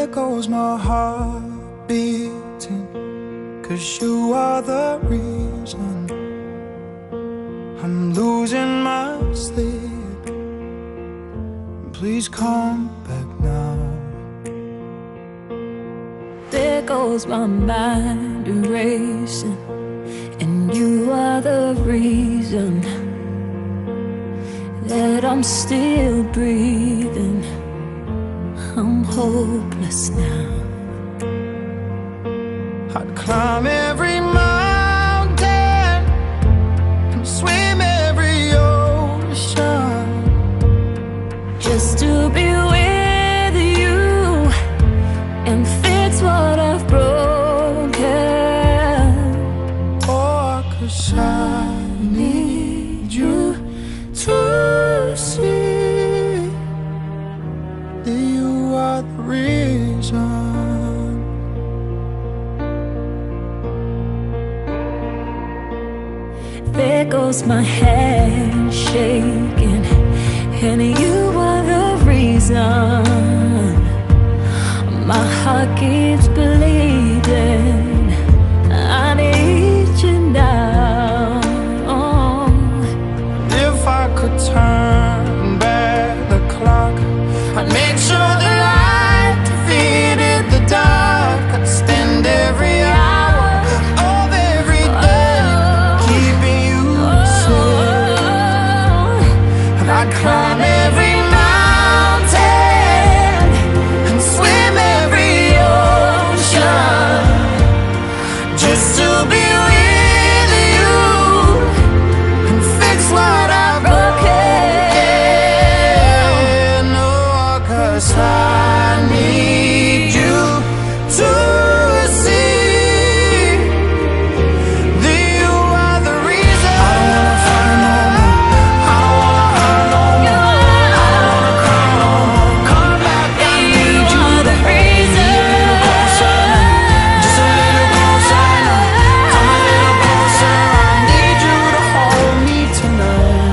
There goes my heart beating, 'cause you are the reason I'm losing my sleep. Please come back now. There goes my mind erasing, and you are the reason that I'm still breathing. I'm hopeless now. I'd climb every mountain and swim every ocean just to be with you and fix what I've broken. Oh, 'cause I need you to see that you are the reason. There goes my hand shaking, and you are the reason my heart keeps bleeding. I need you now. If I could turn back the clock, I'd make sure the light defeated the dark. I'd spend every hour of every day keeping you safe. And I'd climb every mountain and swim every ocean just to be with you and fix what I've broken. Oh, 'cause I need you to see that you are the reason. I don't wanna fight no more. I don't wanna hurt no more. I don't wanna cry no more. Come back, I need you to hold me a little closer, just a little closer. Come a little closer. I need you to hold me tonight.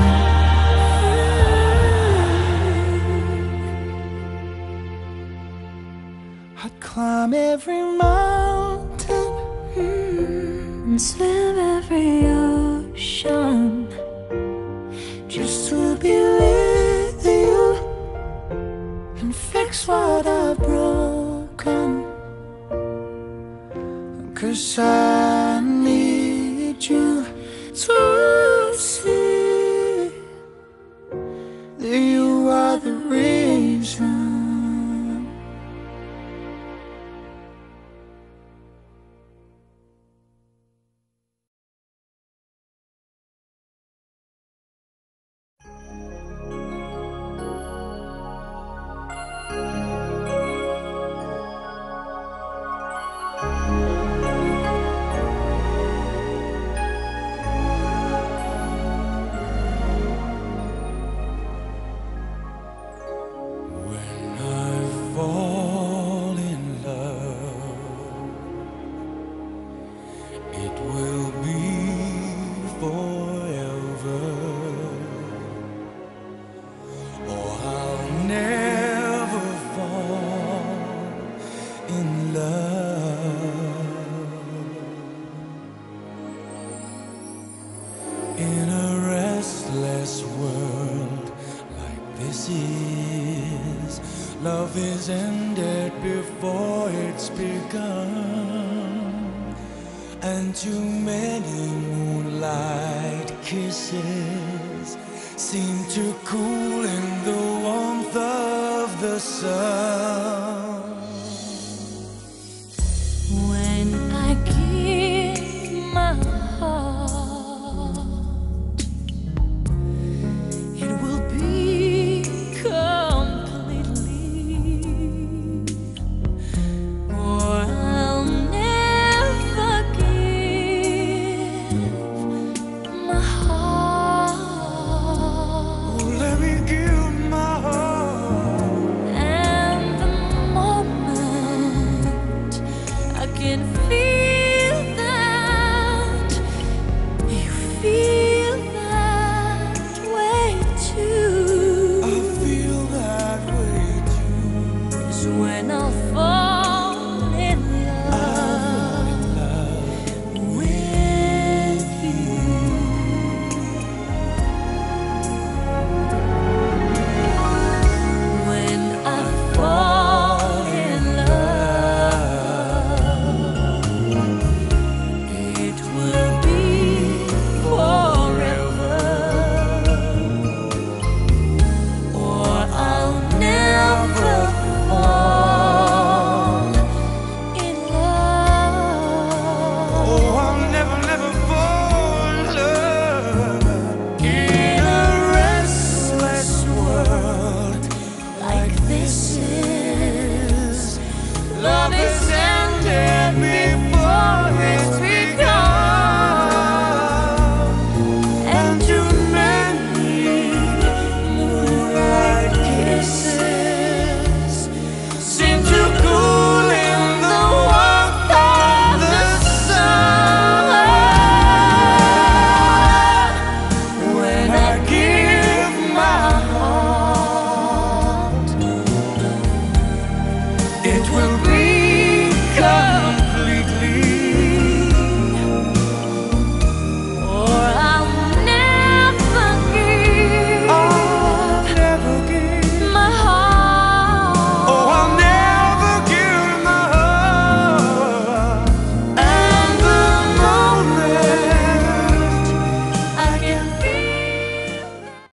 I'd climb every mountain And swim every ocean just to be with you and fix what I've broken. 'Cause I need you to see that you are the reason. When I fall in love, it will be forever. Or I'll never fall in love. In a restless world like this is, love is ended before it's begun, and too many moonlight kisses seem to cool in the warmth of the sun.